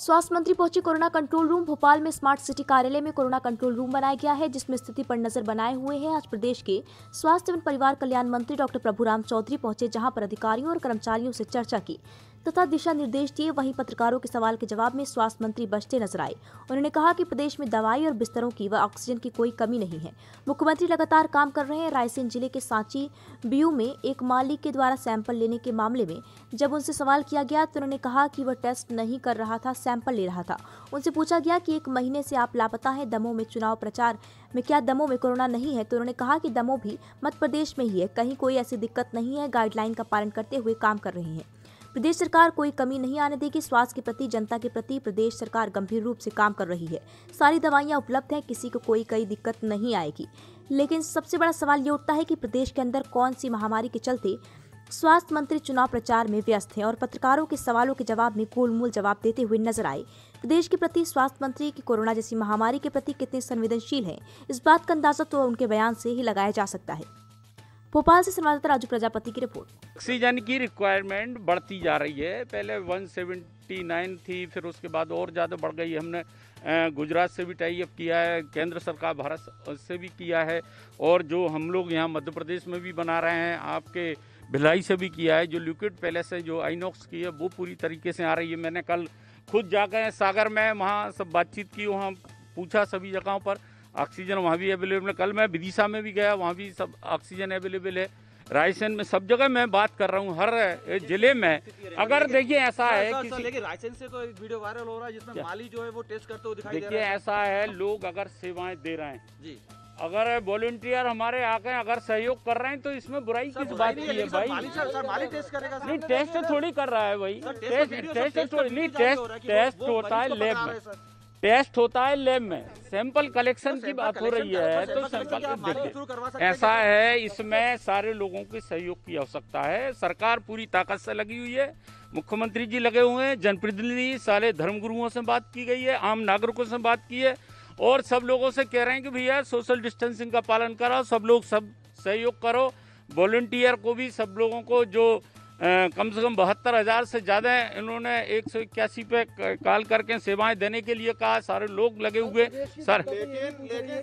स्वास्थ्य मंत्री पहुंचे कोरोना कंट्रोल रूम। भोपाल में स्मार्ट सिटी कार्यालय में कोरोना कंट्रोल रूम बनाया गया है, जिसमें स्थिति पर नजर बनाए हुए हैं। आज प्रदेश के स्वास्थ्य एवं परिवार कल्याण मंत्री डॉक्टर प्रभुराम चौधरी पहुंचे, जहां पर अधिकारियों और कर्मचारियों से चर्चा की तथा दिशा निर्देश दिए। वहीं पत्रकारों के सवाल के जवाब में स्वास्थ्य मंत्री बचते नजर आए। उन्होंने कहा कि प्रदेश में दवाई और बिस्तरों की व ऑक्सीजन की कोई कमी नहीं है। मुख्यमंत्री लगातार काम कर रहे हैं। रायसेन जिले के सांची बीयू में एक मालिक के द्वारा सैंपल लेने के मामले में जब उनसे सवाल किया गया तो उन्होंने कहा कि वह टेस्ट नहीं कर रहा था, सैंपल ले रहा था। उनसे पूछा गया कि 1 महीने से आप लापता हैं, दमोह में चुनाव प्रचार में क्या दमोह में कोरोना नहीं है? तो उन्होंने कहा कि दमोह भी मध्य प्रदेश में ही है, कहीं कोई ऐसी दिक्कत नहीं है। गाइडलाइन का पालन करते हुए काम कर रहे हैं। प्रदेश सरकार कोई कमी नहीं आने देगी। स्वास्थ्य के प्रति, जनता के प्रति प्रदेश सरकार गंभीर रूप से काम कर रही है। सारी दवाइयां उपलब्ध हैं, किसी को कोई दिक्कत नहीं आएगी। लेकिन सबसे बड़ा सवाल ये उठता है कि प्रदेश के अंदर कौन सी महामारी के चलते स्वास्थ्य मंत्री चुनाव प्रचार में व्यस्त हैं और पत्रकारों के सवालों के जवाब में गोलमोल जवाब देते हुए नजर आए। प्रदेश के प्रति स्वास्थ्य मंत्री की कोरोना जैसी महामारी के प्रति कितने संवेदनशील हैं, इस बात का अंदाजा तो उनके बयान से ही लगाया जा सकता है। भोपाल से संवाददाता राजू प्रजापति की रिपोर्ट। ऑक्सीजन की रिक्वायरमेंट बढ़ती जा रही है। पहले 179 थी, फिर उसके बाद और ज़्यादा बढ़ गई। हमने गुजरात से भी टाई अप किया है, केंद्र सरकार भारत से भी किया है, और जो हम लोग यहाँ मध्य प्रदेश में भी बना रहे हैं, आपके भिलाई से भी किया है। जो लिक्विड पैलेस है, जो आइनॉक्स की है, वो पूरी तरीके से आ रही है। मैंने कल खुद जाकर सागर में वहाँ सब बातचीत की, वहाँ पूछा सभी जगहों पर ऑक्सीजन वहाँ भी अवेलेबल है। कल मैं विदिशा में भी गया, वहाँ भी सब ऑक्सीजन अवेलेबल है। रायसेन में सब जगह मैं बात कर रहा हूँ, हर जिले में। अगर देखिए ऐसा है कि लेकिन रायसेन से तो एक वीडियो वायरल हो रहा है जिसमें माली जो है वो टेस्ट करते हुए दिखाई दे रहा है। देखिए ऐसा है, लोग अगर सेवाएं दे रहे हैं जी, अगर वॉलंटियर हमारे आके अगर सहयोग कर रहे हैं तो इसमें बुराई किस बात की है भाई? माली टेस्ट करेगा। नहीं, टेस्ट थोड़ी कर रहा है भाई। टेस्ट होता है लैब में, टेस्ट होता है लैब में। सैंपल कलेक्शन की बात हो रही है तो सैंपल देखिए ऐसा है, इसमें सारे लोगों के सहयोग की आवश्यकता है। सरकार पूरी ताकत से लगी हुई है, मुख्यमंत्री जी लगे हुए हैं, जनप्रतिनिधि सारे धर्मगुरुओं से बात की गई है, आम नागरिकों से बात की है, और सब लोगों से कह रहे हैं कि भैया सोशल डिस्टेंसिंग का पालन करो, सब लोग सब सहयोग करो। वॉलंटियर को भी, सब लोगों को जो कम से कम 72,000 से ज़्यादा इन्होंने 181 पे कॉल करके सेवाएं देने के लिए कहा। सारे लोग लगे हुए सर। लेकिन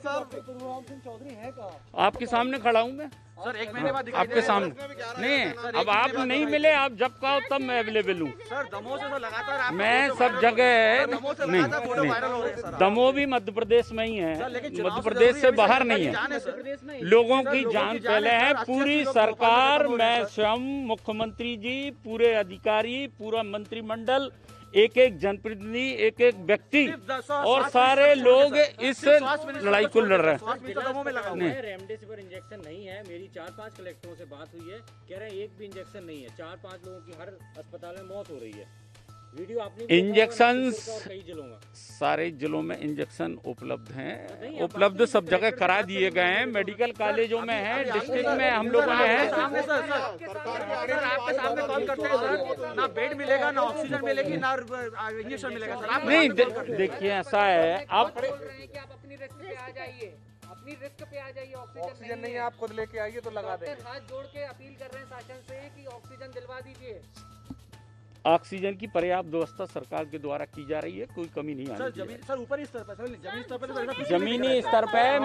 आपके सामने खड़ा हूँ मैं सर, 1 महीने बाद आपके सामने। नहीं, अब आप नहीं मिले, आप जब कहो तब मैं अवेलेबल हूँ। सर दमोह से तो लगातार मैं सब जगह नहीं, दमोह भी मध्य प्रदेश में ही है, मध्य प्रदेश से बाहर नहीं है। लोगों की जान पहले है। पूरी सरकार, मैं स्वयं, मुख्यमंत्री जी, पूरे अधिकारी, पूरा मंत्रिमंडल, एक जनप्रतिनिधि, एक व्यक्ति और सारे लोग इस लड़ाई को लड़ रहे हैं। नहीं, रेमडेसिविर इंजेक्शन नहीं है। मेरी 4-5 कलेक्टरों से बात हुई है, कह रहे हैं एक भी इंजेक्शन नहीं है। 4-5 लोगों की हर अस्पताल में मौत हो रही है। वीडियो आपने इंजेक्शन कई जिलों में, सारे सारे जिलों में इंजेक्शन उपलब्ध हैं, उपलब्ध सब जगह करा दिए गए हैं। मेडिकल कॉलेजों में है, डिस्ट्रिक्ट में हम लोगों ने है। आपके सामने कॉल करते हैं सर, ना बेड मिलेगा, ना ऑक्सीजन मिलेगी, ना इंजेक्शन मिलेगा सर। नहीं, देखिए ऐसा है, आप अपनी रिस्क पे आ जाइए, अपनी रिस्क पे आ जाइए। ऑक्सीजन नहीं है, आप खुद लेके आइए तो लगा देंगे। हाथ जोड़ के अपील कर रहे हैं शासन से कि ऑक्सीजन दिलवा दीजिए। ऑक्सीजन की पर्याप्त व्यवस्था सरकार के द्वारा की जा रही है, कोई कमी नहीं आनी चाहिए। सर ऊपरी स्तर पर, जमीनी स्तर पर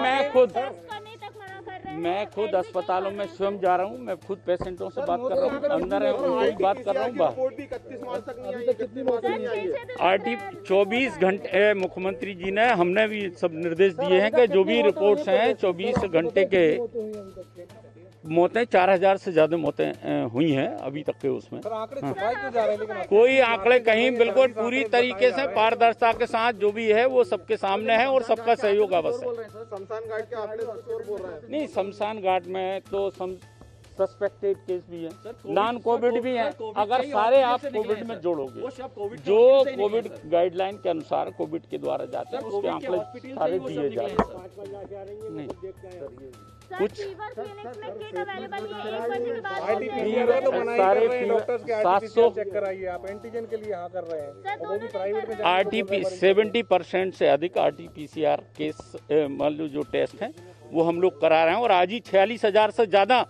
मैं खुद अस्पतालों में स्वयं जा रहा हूँ, मैं खुद पेशेंटों से बात कर रहा हूँ, अंदर है उनकी बात कर रहा हूँ बाहर। RT 24 घंटे मुख्यमंत्री जी ने, हमने भी सब निर्देश दिए हैं कि जो भी रिपोर्ट्स हैं 24 घंटे के मौतें, 4,000 से ज्यादा मौतें हुई हैं अभी तक के उसमें। कोई आंकड़े कहीं, बिल्कुल पूरी तरीके से पारदर्शिता के साथ जो भी है वो सबके सामने है और सबका सहयोग आवश्यक है। नहीं, शमशान घाट में तो सस्पेक्टेड केस भी है, नॉन कोविड भी है। अगर सारे आप कोविड में जोड़ोगे, जो कोविड गाइडलाइन के अनुसार कोविड के द्वारा जाते हैं, उसके आंकड़े सारे दिए जाते हैं। नहीं कुछ सारे 700 चेक कराइए आप, एंटीजन के लिए यहाँ कर रहे हैं, वो भी प्राइवेट में। RT 70% से अधिक RT-PCR केस मान लो जो टेस्ट हैं वो हम लोग करा रहे हैं, और आज ही 46,000 से ज़्यादा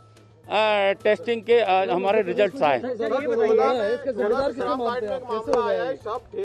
टेस्टिंग के हमारे रिजल्ट्स आए।